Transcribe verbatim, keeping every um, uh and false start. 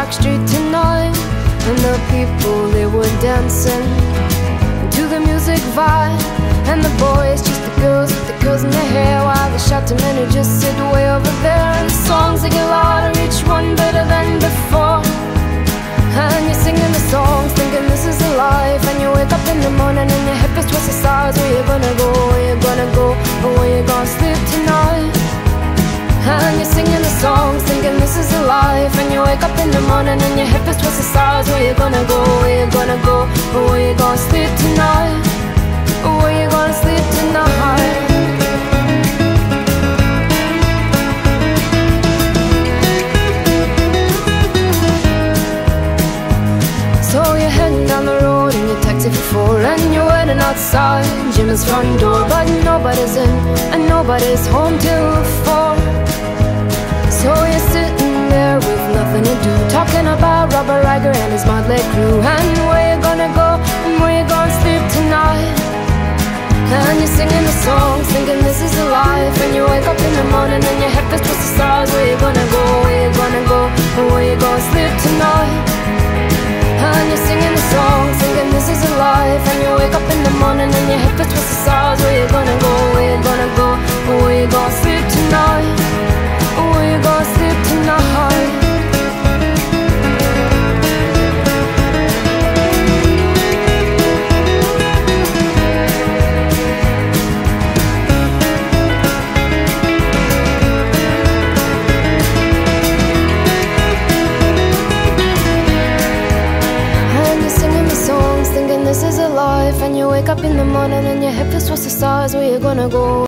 dark street tonight, and the people, they were dancing to the music vibe. And the boys, just the girls with the curls in their hair, while the shouting men who just sit way over there. And the songs, they get louder, each one better than before. And you're singing the songs, thinking this is a life. And you wake up in the morning and your hip is twisted sides. Where you gonna go, where you gonna go, or where you gonna sleep tonight? And you're singing the songs, thinking this is a life. And you wake up in the morning and your hip is twisted sides. Where you gonna go, where you gonna go, or where you gonna sleep tonight? Or where you gonna sleep tonight? So you're heading down the road in your taxi for four, and you're waiting outside Jim's front door. But nobody's in and nobody's home till four. So you're sitting there with nothing to do, talking about Robert Riger and his motley crew. And where you gonna go and where you gonna sleep tonight? And you're singing the songs, thinking this is a life. And you wake up in the morning and your head feels twisted stars. Where you gonna go, where you gonna go, and where you gonna sleep tonight? And you're singing the songs, thinking this is a life. And you wake up in the morning and your head feels twisted stars. Where you gonna go, where you gonna go, and where you gonna sleep tonight? Or where you gonna sleep tonight? This is a life, and you wake up in the morning and your head feels twisted stars. Where you gonna go?